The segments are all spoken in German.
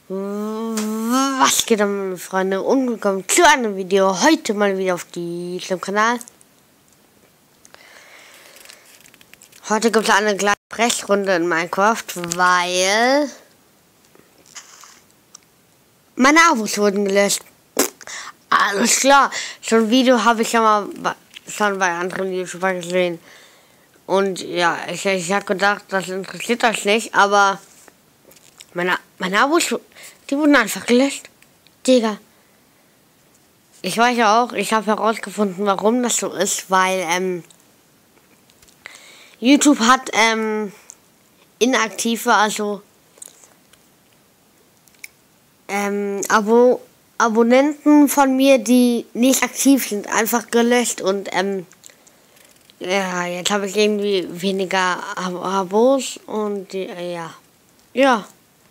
Was geht an, meine Freunde, und willkommen zu einem Video. Heute mal wieder auf diesem Kanal. Heute gibt es eine kleine Brechrunde in Minecraft, weil meine Abos wurden gelöscht. Alles klar, so ein Video habe ich ja mal schon bei anderen YouTubern gesehen. Und ja, ich habe gedacht, das interessiert euch nicht, aber meine Abos, die wurden einfach gelöscht. Digga. Ich weiß ja auch, ich habe herausgefunden, warum das so ist, weil YouTube hat inaktive, also Abonnenten von mir, die nicht aktiv sind, einfach gelöscht. Und ja, jetzt habe ich irgendwie weniger Abos und ja.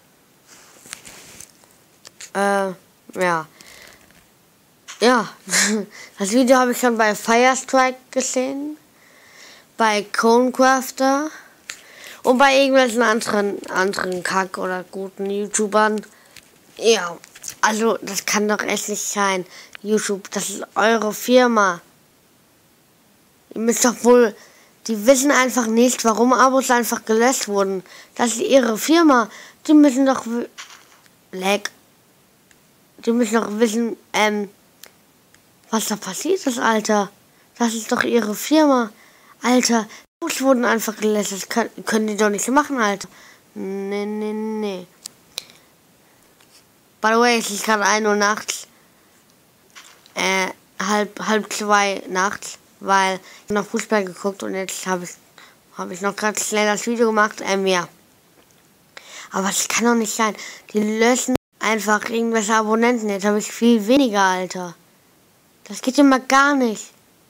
Das Video habe ich schon bei Firestrike gesehen, bei Conecrafter und bei irgendwelchen anderen Kack- oder guten YouTubern. Ja, also das kann doch echt nicht sein. YouTube, das ist eure Firma. Ihr müsst doch wohl, die wissen einfach nicht, warum Abos einfach gelöscht wurden. Das ist ihre Firma. Die müssen doch Die müssen doch wissen, was da passiert ist, Alter. Das ist doch ihre Firma. Alter, Abos wurden einfach gelöscht. Das können die doch nicht machen, Alter. Nee. By the way, es ist gerade 1 Uhr nachts. halb 2 nachts, weil ich noch Fußball geguckt und jetzt habe ich noch gerade schnell das Video gemacht. Ja. Aber das kann doch nicht sein. Die löschen einfach irgendwelche Abonnenten. Jetzt habe ich viel weniger, Alter. Das geht immer gar nicht.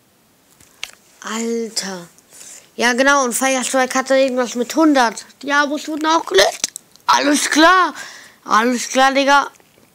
Alter. Ja, genau. Und Firestrike hatte irgendwas mit 100. Die Abos wurden auch gelöscht. Alles klar. Alles klar, Digga.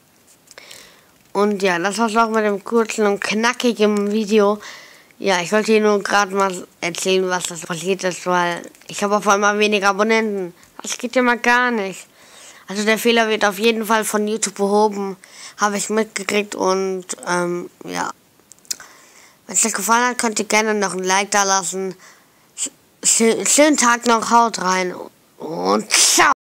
Und ja, das war's auch mit dem kurzen und knackigen Video. Ja, ich wollte hier nur gerade mal erzählen, was das passiert ist, weil ich habe auf einmal weniger Abonnenten. Das geht ja mal gar nicht. Also der Fehler wird auf jeden Fall von YouTube behoben. Habe ich mitgekriegt und ja. Wenn es euch gefallen hat, könnt ihr gerne noch ein Like da lassen. Schönen Tag noch, haut rein und ciao.